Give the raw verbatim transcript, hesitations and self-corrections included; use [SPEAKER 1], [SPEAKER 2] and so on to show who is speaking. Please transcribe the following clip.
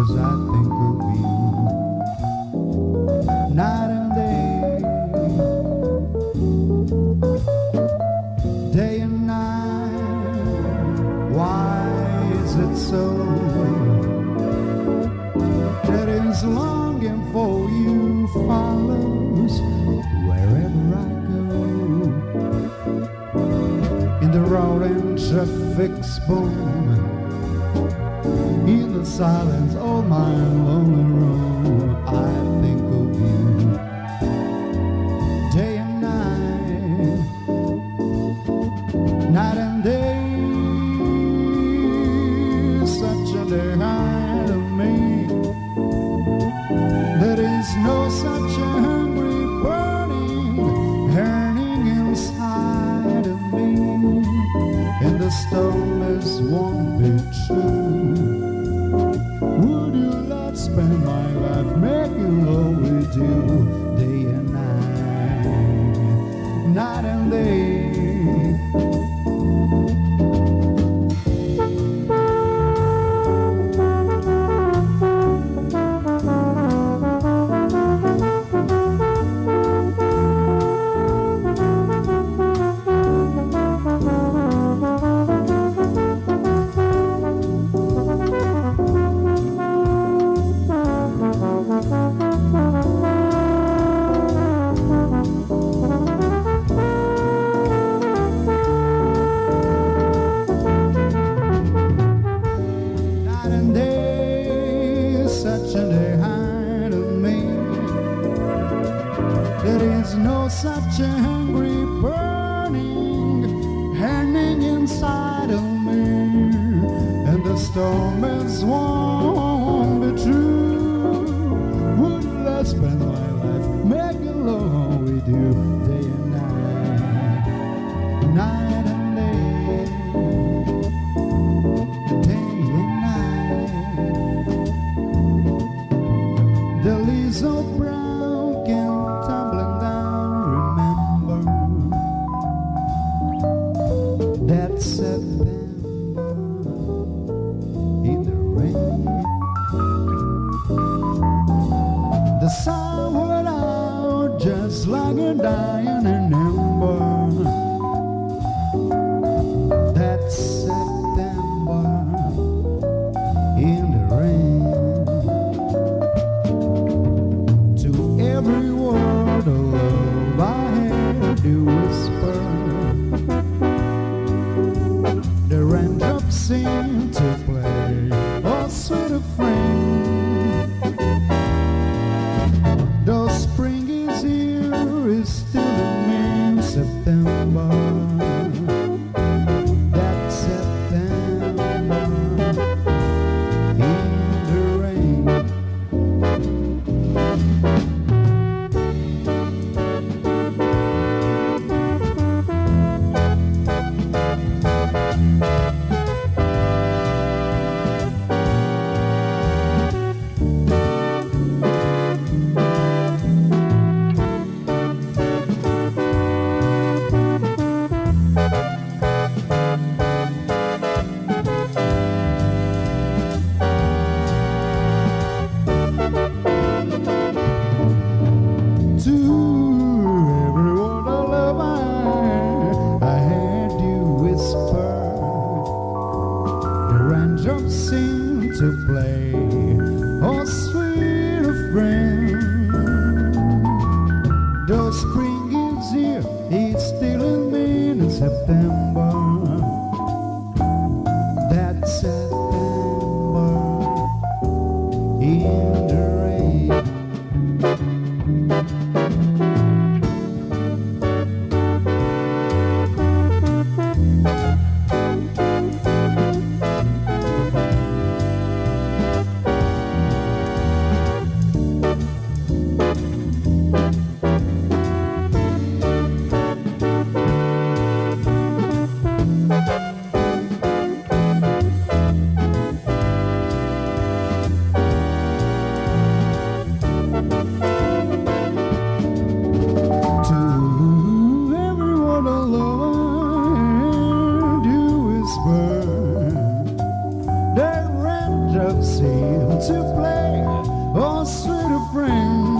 [SPEAKER 1] 'cause I think of you night and day, day and night. Why is it so that is longing for you follows wherever I go? In the roaring traffic's boom, in the silence of my lonely room, I think of you day and night, night and day. Such a day hide of me. There is no such a hungry burning, burning inside of me. And the stillness won't be true. Would you not spend my life making love with you day and night, night and day? Such a hungry burning, burning inside of me. And the storm is won't be true. Would I spend my life making love with you day and night, night and day, day and night. The leaves of brown can tumbling down. That September in the rain, the sun went out just like a dying ember. That September in the rain. To every word of love I heard you whisper. The raindrops seem to play, oh sweet friend. Though spring is here, it's still in September. That September in the rain. seem to play, oh sweet friend.